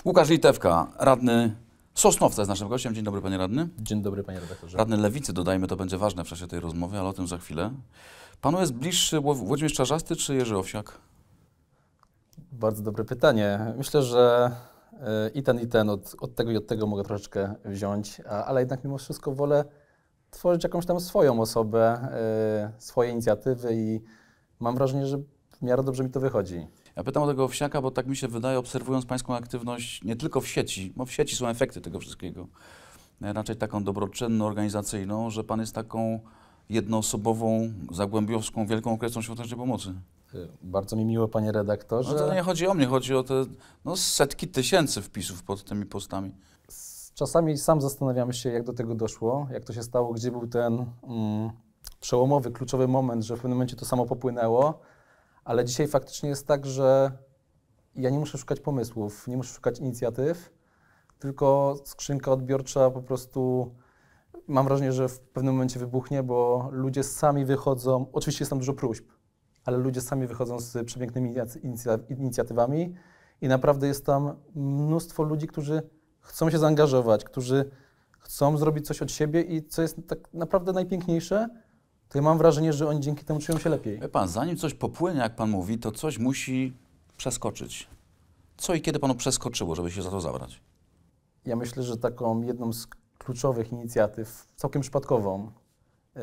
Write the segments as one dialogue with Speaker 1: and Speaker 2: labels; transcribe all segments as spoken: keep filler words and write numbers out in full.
Speaker 1: Łukasz Litewka, radny Sosnowca jest naszym gościem. Dzień dobry, panie radny.
Speaker 2: Dzień dobry, panie redaktorze.
Speaker 1: Radny Lewicy, dodajmy, to będzie ważne w czasie tej rozmowy, ale o tym za chwilę. Panu jest bliższy Włodzimierz Czarzasty czy Jerzy Owsiak?
Speaker 2: Bardzo dobre pytanie. Myślę, że i ten, i ten, od, od tego i od tego mogę troszeczkę wziąć, ale jednak mimo wszystko wolę tworzyć jakąś tam swoją osobę, swoje inicjatywy i mam wrażenie, że w miarę dobrze mi to wychodzi.
Speaker 1: Ja pytam o tego Owsiaka, bo tak mi się wydaje, obserwując pańską aktywność nie tylko w sieci, bo w sieci są efekty tego wszystkiego, raczej taką dobroczynną, organizacyjną, że pan jest taką jednoosobową, zagłębiowską, wielką okresą świątecznej pomocy.
Speaker 2: Bardzo mi miło, panie redaktorze.
Speaker 1: No to nie chodzi o mnie, chodzi o te no, setki tysięcy wpisów pod tymi postami.
Speaker 2: Czasami sam zastanawiamy się, jak do tego doszło, jak to się stało, gdzie był ten mm, przełomowy, kluczowy moment, że w pewnym momencie to samo popłynęło, ale dzisiaj faktycznie jest tak, że ja nie muszę szukać pomysłów, nie muszę szukać inicjatyw, tylko skrzynka odbiorcza po prostu mam wrażenie, że w pewnym momencie wybuchnie, bo ludzie sami wychodzą, oczywiście jest tam dużo próśb, ale ludzie sami wychodzą z przepięknymi inicjatywami i naprawdę jest tam mnóstwo ludzi, którzy chcą się zaangażować, którzy chcą zrobić coś od siebie i co jest tak naprawdę najpiękniejsze, to ja mam wrażenie, że oni dzięki temu czują się lepiej.
Speaker 1: Wie pan, zanim coś popłynie, jak pan mówi, to coś musi przeskoczyć. Co i kiedy panu przeskoczyło, żeby się za to zabrać?
Speaker 2: Ja myślę, że taką jedną z kluczowych inicjatyw, całkiem przypadkową, yy,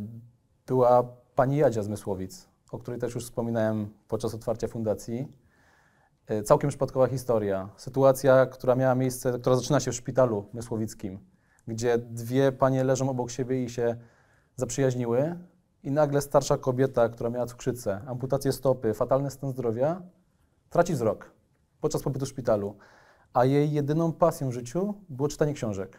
Speaker 2: była pani Jadzia z Mysłowic, o której też już wspominałem podczas otwarcia fundacji. Yy, całkiem przypadkowa historia. Sytuacja, która miała miejsce, która zaczyna się w szpitalu mysłowickim, gdzie dwie panie leżą obok siebie i się zaprzyjaźniły i nagle starsza kobieta, która miała cukrzycę, amputację stopy, fatalny stan zdrowia, traci wzrok podczas pobytu w szpitalu, a jej jedyną pasją w życiu było czytanie książek.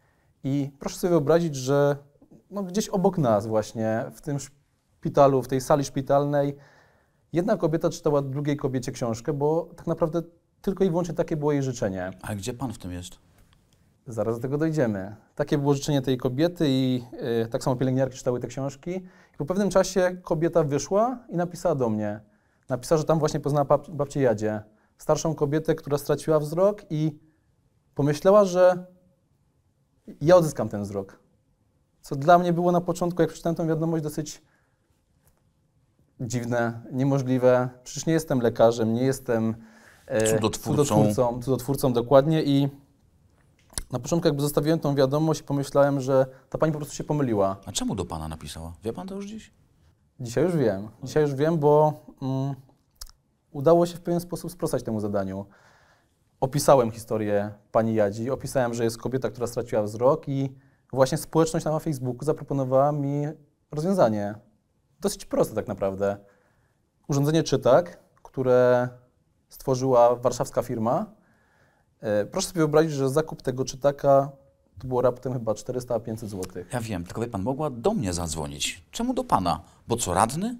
Speaker 2: I proszę sobie wyobrazić, że no gdzieś obok nas właśnie, w tym szpitalu, w tej sali szpitalnej, jedna kobieta czytała drugiej kobiecie książkę, bo tak naprawdę tylko i wyłącznie takie było jej życzenie.
Speaker 1: Ale gdzie pan w tym jest?
Speaker 2: Zaraz do tego dojdziemy. Takie było życzenie tej kobiety i y, tak samo pielęgniarki czytały te książki. I po pewnym czasie kobieta wyszła i napisała do mnie. Napisała, że tam właśnie poznała bab babcię Jadzie, starszą kobietę, która straciła wzrok i pomyślała, że ja odzyskam ten wzrok. Co dla mnie było na początku, jak przeczytałem tę wiadomość, dosyć dziwne, niemożliwe. Przecież nie jestem lekarzem, nie jestem e,
Speaker 1: cudotwórcą.
Speaker 2: cudotwórcą, cudotwórcą dokładnie i na początku jakby zostawiłem tą wiadomość i pomyślałem, że ta pani po prostu się pomyliła.
Speaker 1: A czemu do pana napisała? Wie pan to już dziś?
Speaker 2: Dzisiaj już wiem. Dzisiaj już wiem, bo mm, udało się w pewien sposób sprostać temu zadaniu. Opisałem historię pani Jadzi, opisałem, że jest kobieta, która straciła wzrok i właśnie społeczność na Facebooku zaproponowała mi rozwiązanie. Dosyć proste tak naprawdę. Urządzenie Czytak, które stworzyła warszawska firma. Proszę sobie wyobrazić, że zakup tego czytaka to było raptem chyba czterysta pięćset złotych.
Speaker 1: Ja wiem, tylko wie pan, mogła do mnie zadzwonić. Czemu do pana? Bo co, radny?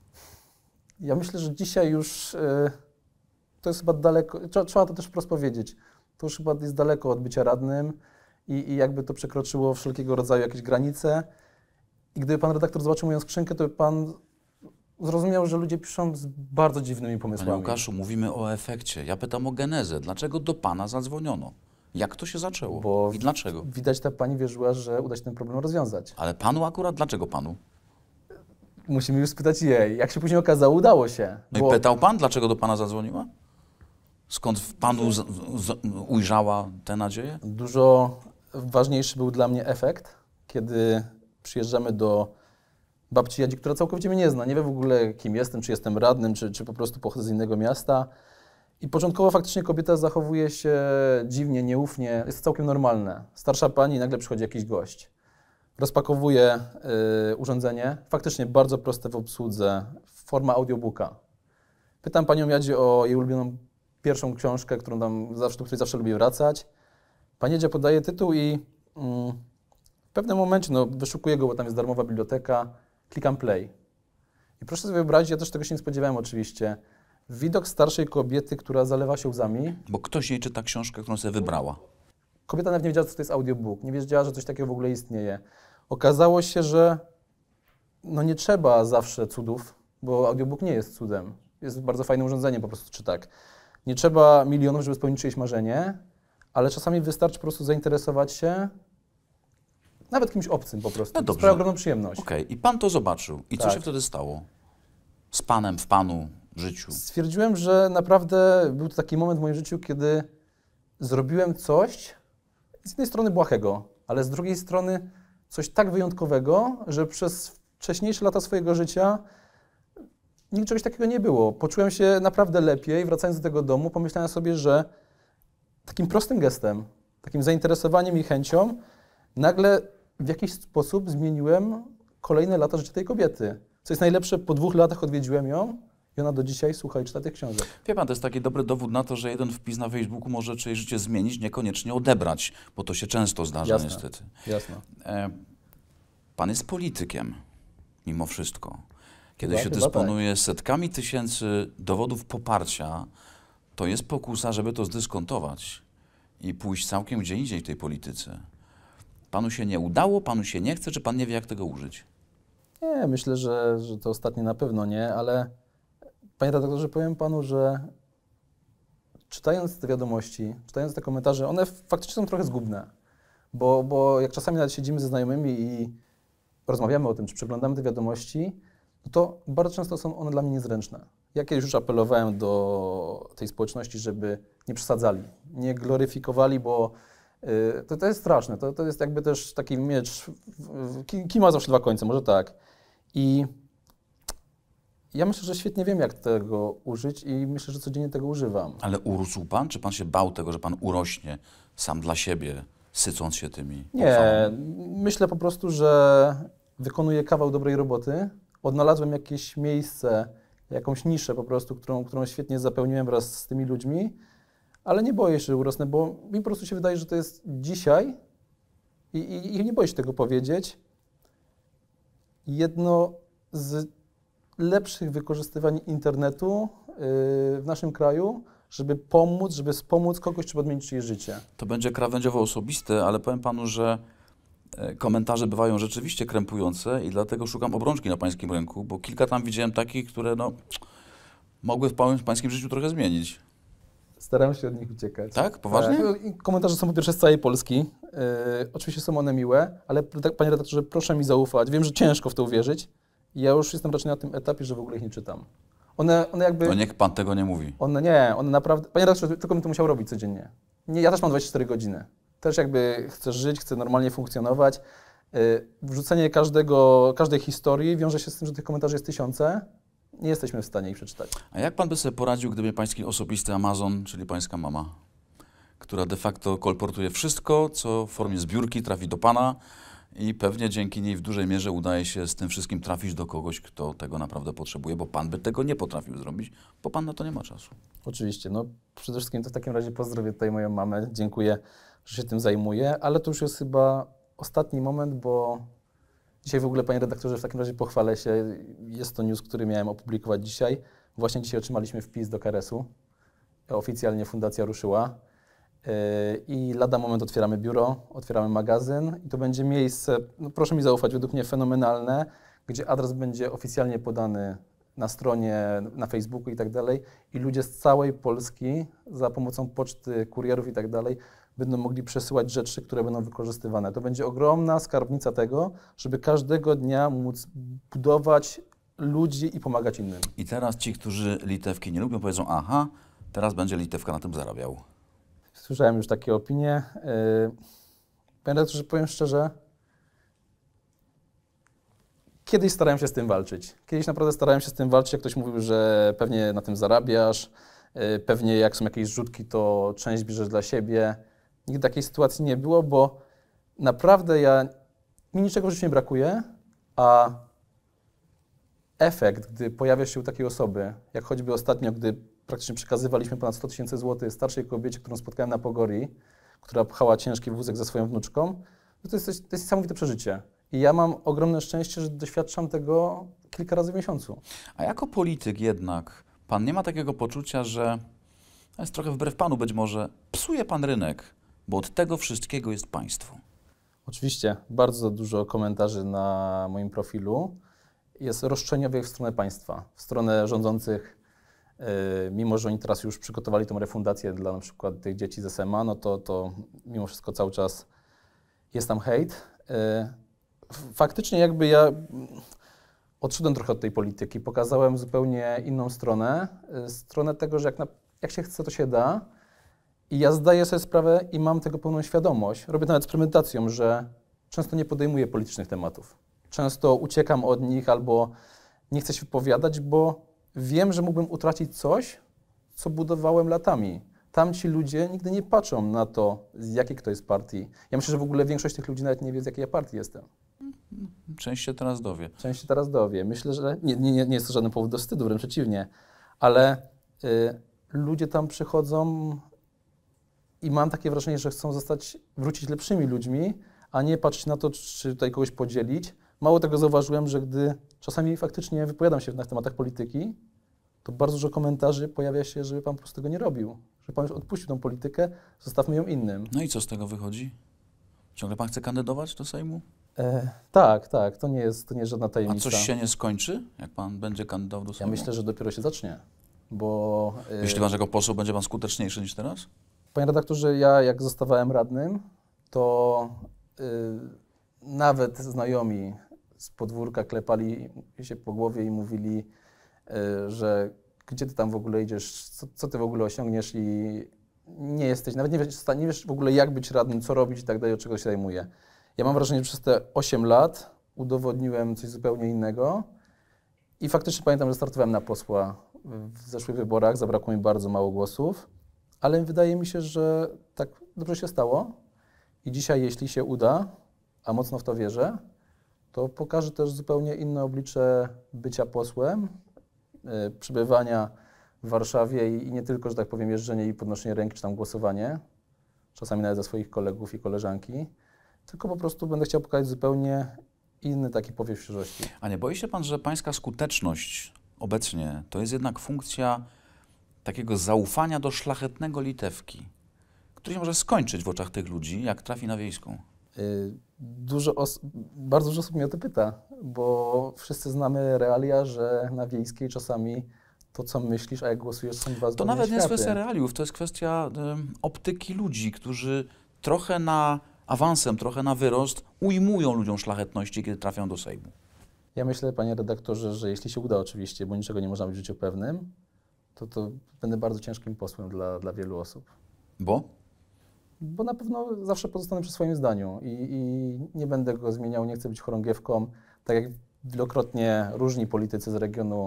Speaker 2: Ja myślę, że dzisiaj już y, to jest chyba daleko, trzeba, trzeba to też wprost powiedzieć, to już chyba jest daleko od bycia radnym i, i jakby to przekroczyło wszelkiego rodzaju jakieś granice. I gdyby pan redaktor zobaczył moją skrzynkę, to by pan zrozumiał, że ludzie piszą z bardzo dziwnymi pomysłami.
Speaker 1: Panie Łukaszu, mówimy o efekcie. Ja pytam o genezę. Dlaczego do pana zadzwoniono? Jak to się zaczęło?
Speaker 2: Bo
Speaker 1: I dlaczego?
Speaker 2: Widać, ta pani wierzyła, że uda się ten problem rozwiązać.
Speaker 1: Ale panu akurat? Dlaczego panu?
Speaker 2: Musimy już spytać jej. Jak się później okazało, udało się.
Speaker 1: No
Speaker 2: bo...
Speaker 1: i pytał pan, dlaczego do pana zadzwoniła? Skąd w panu z, z, ujrzała tę nadzieję?
Speaker 2: Dużo ważniejszy był dla mnie efekt, kiedy przyjeżdżamy do babci Jadzi, która całkowicie mnie nie zna, nie wie w ogóle, kim jestem, czy jestem radnym, czy, czy po prostu pochodzę z innego miasta. I początkowo faktycznie kobieta zachowuje się dziwnie, nieufnie, jest to całkiem normalne. Starsza pani i nagle przychodzi jakiś gość. Rozpakowuje y, urządzenie, faktycznie bardzo proste w obsłudze, forma audiobooka. Pytam panią Jadzie o jej ulubioną pierwszą książkę, którą tam zawsze, do której zawsze lubię wracać. Pani Jadzia podaje tytuł i mm, w pewnym momencie, no wyszukuję go, bo tam jest darmowa biblioteka, klikam play. I proszę sobie wyobrazić, ja też tego się nie spodziewałem oczywiście, widok starszej kobiety, która zalewa się łzami.
Speaker 1: Bo ktoś jej czyta książkę, którą sobie wybrała.
Speaker 2: Kobieta nawet nie wiedziała, co to jest audiobook, nie wiedziała, że coś takiego w ogóle istnieje. Okazało się, że no nie trzeba zawsze cudów, bo audiobook nie jest cudem. Jest bardzo fajne urządzenie, po prostu Czytak. Nie trzeba milionów, żeby spełnić czyjeś marzenie, ale czasami wystarczy po prostu zainteresować się nawet kimś obcym po prostu.
Speaker 1: No
Speaker 2: To
Speaker 1: dobrze.
Speaker 2: sprawia ogromną przyjemność.
Speaker 1: Okej, i pan to zobaczył. I co
Speaker 2: Tak.
Speaker 1: się wtedy stało? Z panem, w panu życiu?
Speaker 2: Stwierdziłem, że naprawdę był to taki moment w moim życiu, kiedy zrobiłem coś z jednej strony błahego, ale z drugiej strony coś tak wyjątkowego, że przez wcześniejsze lata swojego życia nigdy czegoś takiego nie było. Poczułem się naprawdę lepiej, wracając do tego domu, pomyślałem sobie, że takim prostym gestem, takim zainteresowaniem i chęcią nagle w jakiś sposób zmieniłem kolejne lata życia tej kobiety. Co jest najlepsze, po dwóch latach odwiedziłem ją i ona do dzisiaj słucha i czyta tych książek.
Speaker 1: Wie pan, to jest taki dobry dowód na to, że jeden wpis na Facebooku może czyjeś życie zmienić, niekoniecznie odebrać, bo to się często zdarza
Speaker 2: Jasne.
Speaker 1: niestety.
Speaker 2: Jasne.
Speaker 1: E, pan jest politykiem, mimo wszystko. Kiedy
Speaker 2: Chyba-
Speaker 1: się
Speaker 2: chyba
Speaker 1: dysponuje setkami tysięcy dowodów poparcia, to jest pokusa, żeby to zdyskontować i pójść całkiem gdzie indziej w tej polityce. Panu się nie udało, panu się nie chce, czy pan nie wie, jak tego użyć?
Speaker 2: Nie, myślę, że, że to ostatnie na pewno nie, ale panie redaktorze, powiem panu, że czytając te wiadomości, czytając te komentarze, one faktycznie są trochę zgubne, bo, bo jak czasami nawet siedzimy ze znajomymi i rozmawiamy o tym, czy przeglądamy te wiadomości, no to bardzo często są one dla mnie niezręczne. Ja kiedyś już apelowałem do tej społeczności, żeby nie przesadzali, nie gloryfikowali, bo y, to, to jest straszne. To, to jest jakby też taki miecz, w- w- ki- kij ma zawsze dwa końce, może tak. I ja myślę, że świetnie wiem, jak tego użyć i myślę, że codziennie tego używam.
Speaker 1: Ale urósł pan, czy pan się bał tego, że pan urośnie sam dla siebie, sycąc się tymi
Speaker 2: Nie,
Speaker 1: pochwałami?
Speaker 2: myślę po prostu, że wykonuję kawał dobrej roboty. Odnalazłem jakieś miejsce, jakąś niszę po prostu, którą, którą świetnie zapełniłem wraz z tymi ludźmi, ale nie boję się, że urosnę, bo mi po prostu się wydaje, że to jest dzisiaj i, i, i nie boję się tego powiedzieć. Jedno z lepszych wykorzystywań internetu yy, w naszym kraju, żeby pomóc, żeby wspomóc kogoś, czy odmienić czyjeś życie.
Speaker 1: To będzie krawędziowo osobiste, ale powiem panu, że e, komentarze bywają rzeczywiście krępujące i dlatego szukam obrączki na pańskim rynku, bo kilka tam widziałem takich, które no, mogły w pa- w pańskim życiu trochę zmienić.
Speaker 2: Staram się od nich uciekać.
Speaker 1: Tak? Poważnie?
Speaker 2: Tak. I komentarze są po pierwsze z całej Polski. Yy, oczywiście są one miłe, ale tak, panie redaktorze, proszę mi zaufać. Wiem, że ciężko w to uwierzyć. Ja już jestem raczej na tym etapie, że w ogóle ich nie czytam. One, one jakby...
Speaker 1: To niech pan tego nie mówi.
Speaker 2: One nie, one naprawdę... Panie redaktorze, tylko bym to musiał robić codziennie. Nie, ja też mam dwadzieścia cztery godziny. Też jakby chcę żyć, chcę normalnie funkcjonować. Yy, wrzucenie każdego, każdej historii wiąże się z tym, że tych komentarzy jest tysiące. Nie jesteśmy w stanie ich przeczytać.
Speaker 1: A jak pan by sobie poradził, gdyby pański osobisty Amazon, czyli pańska mama, która de facto kolportuje wszystko, co w formie zbiórki trafi do pana i pewnie dzięki niej w dużej mierze udaje się z tym wszystkim trafić do kogoś, kto tego naprawdę potrzebuje, bo pan by tego nie potrafił zrobić, bo pan na to nie ma czasu.
Speaker 2: Oczywiście. No, przede wszystkim to w takim razie pozdrowię tutaj moją mamę. Dziękuję, że się tym zajmuje, ale to już jest chyba ostatni moment, bo dzisiaj w ogóle, panie redaktorze, w takim razie pochwalę się. Jest to news, który miałem opublikować dzisiaj. Właśnie dzisiaj otrzymaliśmy wpis do K R S-u. Oficjalnie fundacja ruszyła. Yy, I lada moment otwieramy biuro, otwieramy magazyn i to będzie miejsce, no proszę mi zaufać, według mnie fenomenalne, gdzie adres będzie oficjalnie podany na stronie, na Facebooku i tak dalej i ludzie z całej Polski za pomocą poczty, kurierów i tak dalej będą mogli przesyłać rzeczy, które będą wykorzystywane. To będzie ogromna skarbnica tego, żeby każdego dnia móc budować ludzi i pomagać innym.
Speaker 1: I teraz ci, którzy litewki nie lubią, powiedzą, aha, teraz będzie litewka na tym zarabiał.
Speaker 2: Słyszałem już takie opinie. Yy, Panie redaktorze, powiem szczerze, kiedyś starałem się z tym walczyć. Kiedyś naprawdę starałem się z tym walczyć, jak ktoś mówił, że pewnie na tym zarabiasz, yy, pewnie jak są jakieś rzutki, to część bierzesz dla siebie. Nigdy takiej sytuacji nie było, bo naprawdę ja, mi niczego w życiu nie brakuje, a efekt, gdy pojawia się u takiej osoby, jak choćby ostatnio, gdy praktycznie przekazywaliśmy ponad sto tysięcy złotych starszej kobiecie, którą spotkałem na Pogorii, która pchała ciężki wózek ze swoją wnuczką, no to jest, coś, to jest niesamowite przeżycie. I ja mam ogromne szczęście, że doświadczam tego kilka razy w miesiącu.
Speaker 1: A jako polityk jednak, pan nie ma takiego poczucia, że, to jest trochę wbrew panu być może, psuje pan rynek, bo od tego wszystkiego jest państwo.
Speaker 2: Oczywiście bardzo dużo komentarzy na moim profilu jest roszczeniowych w stronę państwa, w stronę rządzących Mimo że oni teraz już przygotowali tą refundację dla na przykład tych dzieci z S M A, no to, to mimo wszystko cały czas jest tam hejt. Faktycznie jakby ja odszedłem trochę od tej polityki, pokazałem zupełnie inną stronę, stronę tego, że jak, na, jak się chce, to się da. I ja zdaję sobie sprawę i mam tego pełną świadomość. Robię nawet z premedytacją, że często nie podejmuję politycznych tematów. Często uciekam od nich albo nie chcę się wypowiadać, bo wiem, że mógłbym utracić coś, co budowałem latami. Tamci ludzie nigdy nie patrzą na to, z jakiej kto jest partii. Ja myślę, że w ogóle większość tych ludzi nawet nie wie, z jakiej ja partii jestem.
Speaker 1: Część się teraz dowie.
Speaker 2: Część się teraz dowie. Myślę, że nie, nie, nie jest to żaden powód do wstydu, wręcz przeciwnie. Ale y, ludzie tam przychodzą i mam takie wrażenie, że chcą zostać, wrócić lepszymi ludźmi, a nie patrzeć na to, czy tutaj kogoś podzielić. Mało tego zauważyłem, że gdy czasami faktycznie wypowiadam się na tematach polityki, to bardzo dużo komentarzy pojawia się, żeby pan po prostu tego nie robił. Że pan już odpuścił tą politykę, zostawmy ją innym.
Speaker 1: No i co z tego wychodzi? Ciągle pan chce kandydować do Sejmu?
Speaker 2: E, tak, tak, to nie jest, to nie jest żadna tajemnica.
Speaker 1: A coś się nie skończy, jak pan będzie kandydował do
Speaker 2: Ja
Speaker 1: Sejmu?
Speaker 2: myślę, że dopiero się zacznie, bo... E,
Speaker 1: Myśli pan, że jako poseł będzie pan skuteczniejszy niż teraz?
Speaker 2: Panie redaktorze, ja jak zostawałem radnym, to y, nawet znajomi z podwórka klepali się po głowie i mówili, y, że gdzie ty tam w ogóle idziesz, co, co ty w ogóle osiągniesz i nie jesteś, nawet nie wiesz, nie wiesz w ogóle jak być radnym, co robić i tak dalej, od czego się zajmuję. Ja mam wrażenie, że przez te osiem lat udowodniłem coś zupełnie innego i faktycznie pamiętam, że startowałem na posła w zeszłych wyborach, zabrakło mi bardzo mało głosów. Ale wydaje mi się, że tak dobrze się stało i dzisiaj, jeśli się uda, a mocno w to wierzę, to pokaże też zupełnie inne oblicze bycia posłem, yy, przebywania w Warszawie i, i nie tylko, że tak powiem, jeżdżenie i podnoszenie ręki czy tam głosowanie, czasami nawet za swoich kolegów i koleżanki, tylko po prostu będę chciał pokazać zupełnie inny taki powiew świeżości.
Speaker 1: A nie boi się pan, że pańska skuteczność obecnie to jest jednak funkcja takiego zaufania do szlachetnego litewki, który się może skończyć w oczach tych ludzi, jak trafi na wiejską?
Speaker 2: Yy, dużo os- bardzo dużo osób mnie o to pyta, bo wszyscy znamy realia, że na wiejskiej czasami to, co myślisz, a jak głosujesz, są dwa
Speaker 1: To
Speaker 2: zupełnie
Speaker 1: nawet nie jest
Speaker 2: światy.
Speaker 1: kwestia realiów, to jest kwestia y, optyki ludzi, którzy trochę na awansem, trochę na wyrost ujmują ludziom szlachetności, kiedy trafią do Sejmu.
Speaker 2: Ja myślę, panie redaktorze, że jeśli się uda oczywiście, bo niczego nie można być w życiu pewnym, to, to będę bardzo ciężkim posłem dla, dla wielu osób.
Speaker 1: Bo?
Speaker 2: Bo na pewno zawsze pozostanę przy swoim zdaniu i, i nie będę go zmieniał, nie chcę być chorągiewką. Tak jak wielokrotnie różni politycy z regionu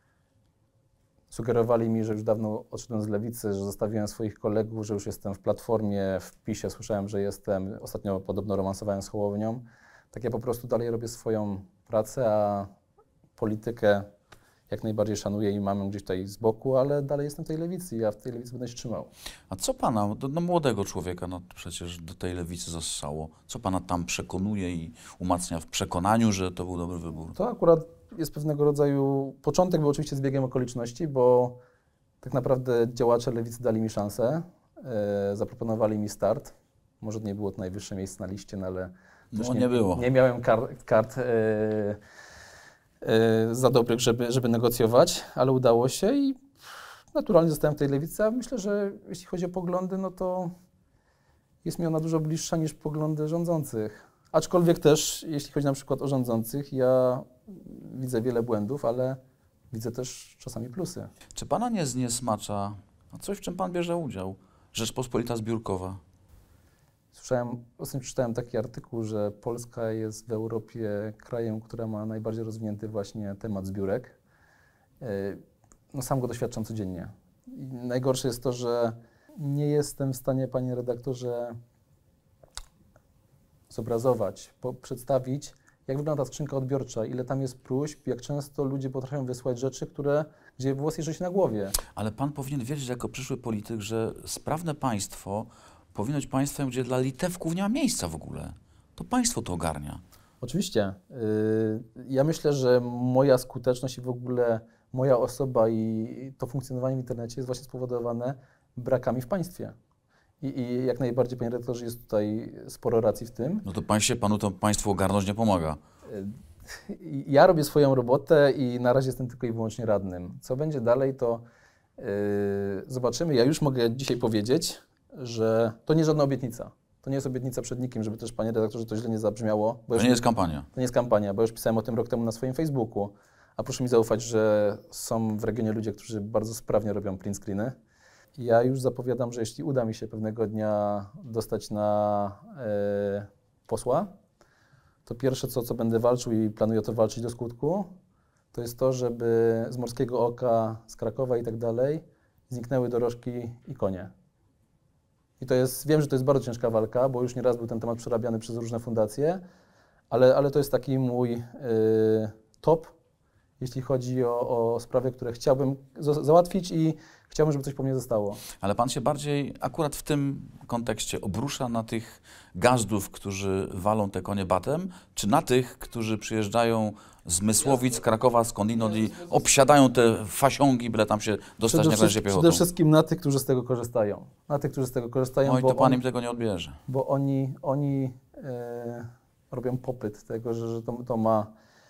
Speaker 2: sugerowali mi, że już dawno odszedłem z lewicy, że zostawiłem swoich kolegów, że już jestem w Platformie, w PiSie słyszałem, że jestem, ostatnio podobno romansowałem z Hołownią. Tak ja po prostu dalej robię swoją pracę, a politykę jak najbardziej szanuję i mam ją gdzieś tutaj z boku, ale dalej jestem w tej lewicy i ja w tej lewicy będę się trzymał.
Speaker 1: A co pana, do, do młodego człowieka, no przecież do tej lewicy zassało, co pana tam przekonuje i umacnia w przekonaniu, że to był dobry wybór?
Speaker 2: To akurat jest pewnego rodzaju, początek był oczywiście zbiegiem okoliczności, bo tak naprawdę działacze lewicy dali mi szansę, e, zaproponowali mi start. Może nie było to najwyższe miejsce na liście, no ale
Speaker 1: No
Speaker 2: też
Speaker 1: nie było.
Speaker 2: Nie miałem kar, kart e, e, za dobrych, żeby, żeby negocjować, ale udało się i naturalnie zostałem w tej lewicy, a myślę, że jeśli chodzi o poglądy, no to jest mi ona dużo bliższa niż poglądy rządzących. Aczkolwiek też, jeśli chodzi na przykład o rządzących, ja widzę wiele błędów, ale widzę też czasami plusy.
Speaker 1: Czy pana nie zniesmacza coś, w czym pan bierze udział? Rzeczpospolita zbiórkowa.
Speaker 2: Słyszałem, ostatnio przeczytałem taki artykuł, że Polska jest w Europie krajem, który ma najbardziej rozwinięty właśnie temat zbiórek. No sam go doświadczam codziennie. I najgorsze jest to, że nie jestem w stanie, panie redaktorze, zobrazować, po, przedstawić, jak wygląda ta skrzynka odbiorcza, ile tam jest próśb, jak często ludzie potrafią wysłać rzeczy, które, gdzie włos jeży się na głowie.
Speaker 1: Ale pan powinien wiedzieć jako przyszły polityk, że sprawne państwo powinno być państwem, gdzie dla litewków nie ma miejsca w ogóle. To państwo to ogarnia.
Speaker 2: Oczywiście. Yy, ja myślę, że moja skuteczność i w ogóle moja osoba i to funkcjonowanie w internecie jest właśnie spowodowane brakami w państwie. I, i jak najbardziej, panie redaktorze, jest tutaj sporo racji w tym.
Speaker 1: No to państwie, panu to państwu ogarnąć nie pomaga.
Speaker 2: Yy, ja robię swoją robotę i na razie jestem tylko i wyłącznie radnym. Co będzie dalej, to Yy, zobaczymy. Ja już mogę dzisiaj powiedzieć, że to nie żadna obietnica. To nie jest obietnica przed nikim, żeby też, panie redaktorze, to źle nie zabrzmiało. Bo
Speaker 1: To nie jest kampania.
Speaker 2: To nie jest kampania, bo już pisałem o tym rok temu na swoim Facebooku. A proszę mi zaufać, że są w regionie ludzie, którzy bardzo sprawnie robią print screeny. Ja już zapowiadam, że jeśli uda mi się pewnego dnia dostać na e, posła, to pierwsze, co, co będę walczył i planuję to walczyć do skutku, to jest to, żeby z Morskiego Oka, z Krakowa i tak dalej zniknęły dorożki i konie. I to jest, wiem, że to jest bardzo ciężka walka, bo już nieraz był ten temat przerabiany przez różne fundacje, ale, ale to jest taki mój y, top, jeśli chodzi o, o sprawy, które chciałbym za załatwić i chciałbym, żeby coś po mnie zostało.
Speaker 1: Ale pan się bardziej akurat w tym kontekście obrusza na tych gazdów, którzy walą te konie batem, czy na tych, którzy przyjeżdżają z Mysłowic, z Krakowa, skądinąd i obsiadają te fasiągi, byle tam się dostać
Speaker 2: Przede,
Speaker 1: na razie
Speaker 2: wszystkim,
Speaker 1: piechotą?
Speaker 2: przede wszystkim na tych, którzy z tego korzystają. Na tych, którzy z tego korzystają,
Speaker 1: No i
Speaker 2: bo,
Speaker 1: to pan
Speaker 2: on,
Speaker 1: im tego nie odbierze.
Speaker 2: bo oni, oni e, robią popyt tego, że, że to, to ma,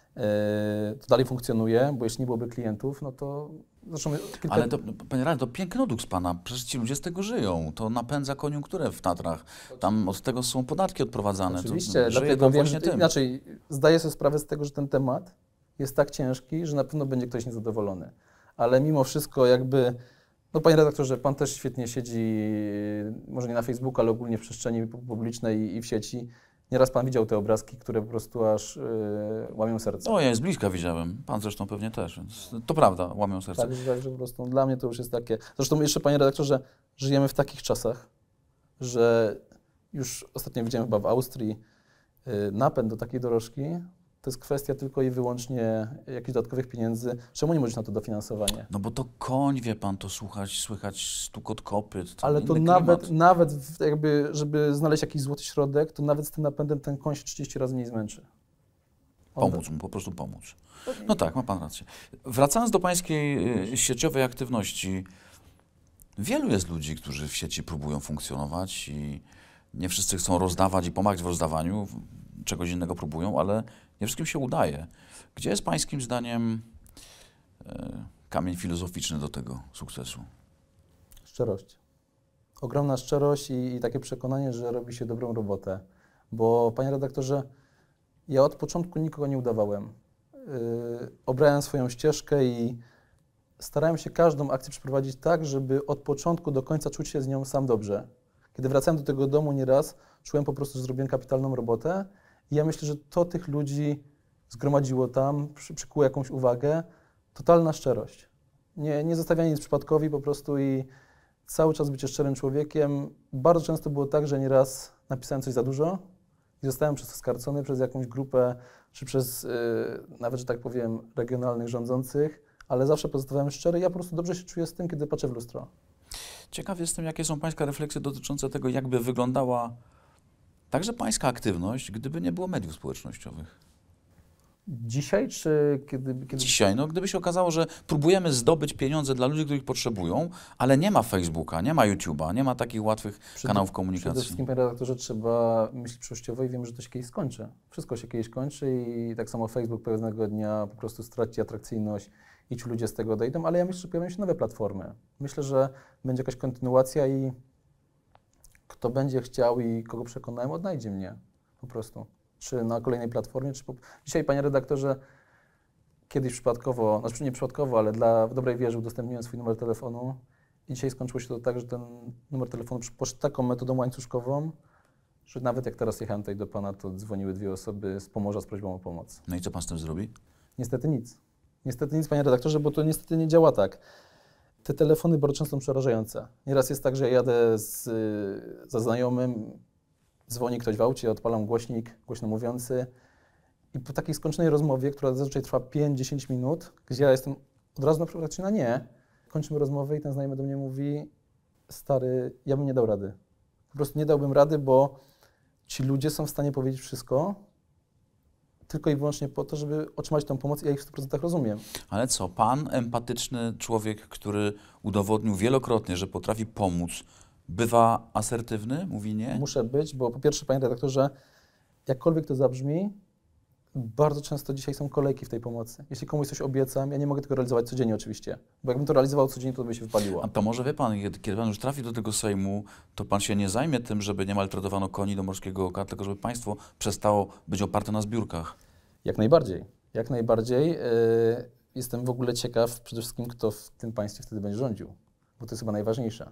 Speaker 2: e, to dalej funkcjonuje, bo jeśli nie byłoby klientów, no to zresztą kilka...
Speaker 1: Ale to, panie radny, to piękny odruch z pana. Przecież ci ludzie z tego żyją. To napędza koniunkturę w Tatrach. Tam od tego są podatki odprowadzane.
Speaker 2: Oczywiście,
Speaker 1: to
Speaker 2: dlatego wiem, że
Speaker 1: tym.
Speaker 2: inaczej zdaję sobie sprawę z tego, że ten temat jest tak ciężki, że na pewno będzie ktoś niezadowolony. Ale mimo wszystko jakby, no panie redaktorze, pan też świetnie siedzi, może nie na Facebooku, ale ogólnie w przestrzeni publicznej i, i w sieci. Nieraz pan widział te obrazki, które po prostu aż yy, łamią serce.
Speaker 1: O, ja z bliska widziałem. Pan zresztą pewnie też, więc to prawda, łamią serce.
Speaker 2: Tak, że, że po prostu dla mnie to już jest takie... Zresztą jeszcze, panie redaktorze, żyjemy w takich czasach, że już ostatnio widziałem chyba w Austrii yy, napęd do takiej dorożki. To jest kwestia tylko i wyłącznie jakichś dodatkowych pieniędzy. Czemu nie może na to dofinansowanie?
Speaker 1: No bo to koń, wie pan, to słuchać, słychać stukot kopyt. To
Speaker 2: Ale to
Speaker 1: inny
Speaker 2: nawet,
Speaker 1: klimat.
Speaker 2: nawet w- jakby, żeby znaleźć jakiś złoty środek, to nawet z tym napędem ten koń się trzydzieści razy mniej zmęczy. On-
Speaker 1: Pomóc mu, po prostu pomóc. No tak, ma pan rację. Wracając do pańskiej y, sieciowej aktywności, wielu jest ludzi, którzy w sieci próbują funkcjonować i nie wszyscy chcą rozdawać i pomagać w rozdawaniu, czegoś innego próbują, ale nie wszystkim się udaje. Gdzie jest pańskim zdaniem y, kamień filozoficzny do tego sukcesu?
Speaker 2: Szczerość. Ogromna szczerość i, i takie przekonanie, że robi się dobrą robotę. Bo, panie redaktorze, ja od początku nikogo nie udawałem. Yy, obrałem swoją ścieżkę i starałem się każdą akcję przeprowadzić tak, żeby od początku do końca czuć się z nią sam dobrze. Kiedy wracałem do tego domu nieraz, czułem po prostu, że zrobiłem kapitalną robotę i ja myślę, że to tych ludzi zgromadziło tam, przy, przykuło jakąś uwagę. Totalna szczerość. Nie, nie zostawianie nic przypadkowi po prostu i cały czas bycie szczerym człowiekiem. Bardzo często było tak, że nieraz napisałem coś za dużo i zostałem przez to skarcony przez jakąś grupę, czy przez yy, nawet, że tak powiem, regionalnych rządzących, ale zawsze pozostawałem szczery. Ja po prostu dobrze się czuję z tym, kiedy patrzę w lustro.
Speaker 1: Ciekaw jestem, jakie są pańskie refleksje dotyczące tego, jakby wyglądała także pańska aktywność, gdyby nie było mediów społecznościowych.
Speaker 2: Dzisiaj, czy kiedy... kiedy...
Speaker 1: Dzisiaj, no gdyby się okazało, że próbujemy zdobyć pieniądze dla ludzi, których potrzebują, ale nie ma Facebooka, nie ma YouTube'a, nie ma takich łatwych
Speaker 2: Przede-
Speaker 1: kanałów
Speaker 2: Przede
Speaker 1: komunikacji.
Speaker 2: wszystkim, panie redaktorze, trzeba myśleć przyszłościowo i wiem, że to się kiedyś skończy. Wszystko się kiedyś kończy i tak samo Facebook pewnego dnia po prostu straci atrakcyjność i ci ludzie z tego odejdą, ale ja myślę, że pojawią się nowe platformy. Myślę, że będzie jakaś kontynuacja i kto będzie chciał i kogo przekonałem, odnajdzie mnie po prostu. Czy na kolejnej platformie, czy po... Dzisiaj, panie redaktorze, kiedyś przypadkowo, znaczy nie przypadkowo, ale dla w dobrej wierze udostępniłem swój numer telefonu i dzisiaj skończyło się to tak, że ten numer telefonu poszedł taką metodą łańcuszkową, że nawet jak teraz jechałem tutaj do pana, to dzwoniły dwie osoby z Pomorza z prośbą o pomoc.
Speaker 1: No i co pan z tym zrobi?
Speaker 2: Niestety nic. Niestety nic, panie redaktorze, bo to niestety nie działa tak. Te telefony bardzo często są przerażające. Nieraz jest tak, że ja jadę z, za znajomym, dzwoni ktoś w aucie, odpalam głośnik, głośno mówiący i po takiej skończonej rozmowie, która zazwyczaj trwa pięć dziesięć minut, gdzie ja jestem od razu na przykład na nie, kończymy rozmowę i ten znajomy do mnie mówi: stary, ja bym nie dał rady. Po prostu nie dałbym rady, bo ci ludzie są w stanie powiedzieć wszystko, tylko i wyłącznie po to, żeby otrzymać tę pomoc i ja ich w stu procentach rozumiem.
Speaker 1: Ale co, pan, empatyczny człowiek, który udowodnił wielokrotnie, że potrafi pomóc, bywa asertywny? Mówi nie?
Speaker 2: Muszę być, bo po pierwsze, panie redaktorze, jakkolwiek to zabrzmi, Bardzo często dzisiaj są kolejki w tej pomocy. Jeśli komuś coś obiecam, ja nie mogę tego realizować codziennie oczywiście, bo jakbym to realizował codziennie, to by się wypaliło.
Speaker 1: A to może wie pan, kiedy kiedy pan już trafi do tego Sejmu, to pan się nie zajmie tym, żeby nie maltretowano koni do Morskiego Oka, tylko żeby państwo przestało być oparte na zbiórkach.
Speaker 2: Jak najbardziej, jak najbardziej. Yy, jestem w ogóle ciekaw przede wszystkim, kto w tym państwie wtedy będzie rządził, bo to jest chyba najważniejsze.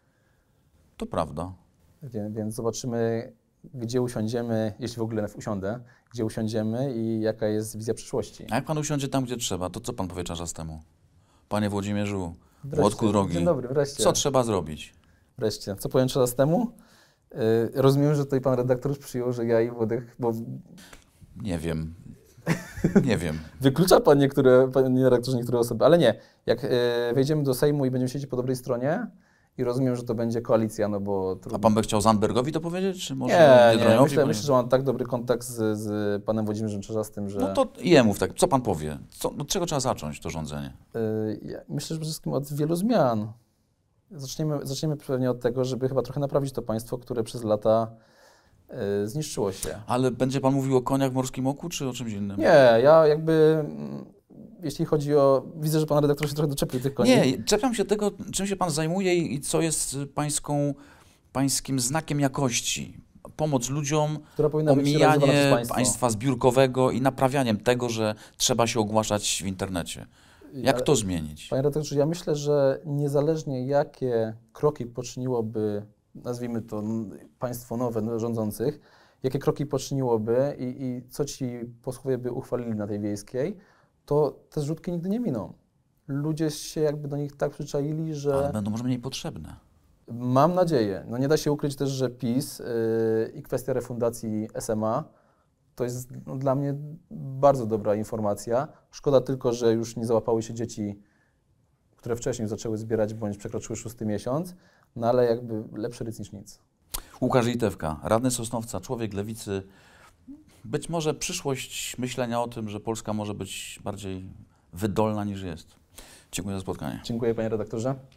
Speaker 1: To prawda.
Speaker 2: Wie, więc zobaczymy, gdzie usiądziemy, jeśli w ogóle usiądę, gdzie usiądziemy i jaka jest wizja przyszłości.
Speaker 1: A jak pan usiądzie tam, gdzie trzeba, to co pan powie Czarzastemu? Panie Włodzimierzu,
Speaker 2: Wreszcie.
Speaker 1: Włodku drogi,
Speaker 2: Dzień dobry, wreszcie.
Speaker 1: co trzeba zrobić?
Speaker 2: Wreszcie. Co powiem czas temu? Yy, rozumiem, że tutaj pan redaktor już przyjął, że ja i Włodek, bo
Speaker 1: Nie wiem. Nie wiem.
Speaker 2: wyklucza pan niektóre, panie redaktorze, niektóre osoby, ale nie. Jak yy, wejdziemy do Sejmu i będziemy siedzieć po dobrej stronie i rozumiem, że to będzie koalicja, no bo...
Speaker 1: A
Speaker 2: Trudno.
Speaker 1: pan by chciał Zandbergowi to powiedzieć, czy może
Speaker 2: Nie, nie,
Speaker 1: Biedroniowi?
Speaker 2: myślę, myślę, że mam tak dobry kontakt z, z panem Włodzimierzem Czarzastym, że...
Speaker 1: No to jemu tak. Co pan powie? Co, od czego trzeba zacząć to rządzenie?
Speaker 2: Yy, ja myślę, że przede wszystkim od wielu zmian. Zaczniemy, zaczniemy pewnie od tego, żeby chyba trochę naprawić to państwo, które przez lata yy, zniszczyło się.
Speaker 1: Ale będzie pan mówił o koniach w Morskim Oku, czy o czymś innym?
Speaker 2: Nie, ja jakby, mm, jeśli chodzi o... Widzę, że pan redaktor się trochę doczepił tych koni.
Speaker 1: Nie, czepiam się tego, czym się pan zajmuje i i co jest pańską, pańskim znakiem jakości. Pomoc ludziom,
Speaker 2: Która powinna być realizowana przez
Speaker 1: omijanie
Speaker 2: państwo.
Speaker 1: państwa zbiórkowego i naprawianiem tego, że trzeba się ogłaszać w internecie. Jak
Speaker 2: Ale,
Speaker 1: to zmienić?
Speaker 2: Panie redaktorze, ja myślę, że niezależnie jakie kroki poczyniłoby, nazwijmy to n- państwo nowe, no, rządzących, jakie kroki poczyniłoby i, i co ci posłowie by uchwalili na tej wiejskiej, to te zrzutki nigdy nie miną. Ludzie się jakby do nich tak przyczaili, że...
Speaker 1: Ale będą może mniej potrzebne.
Speaker 2: Mam nadzieję. No nie da się ukryć też, że PiS yy, i kwestia refundacji S M A to jest no, dla mnie bardzo dobra informacja. Szkoda tylko, że już nie załapały się dzieci, które wcześniej zaczęły zbierać bądź przekroczyły szósty miesiąc, no ale jakby lepszy ryc niż nic.
Speaker 1: Łukasz Litewka, radny Sosnowca, człowiek lewicy. Być może przyszłość myślenia o tym, że Polska może być bardziej wydolna niż jest. Dziękuję za spotkanie.
Speaker 2: Dziękuję panie redaktorze.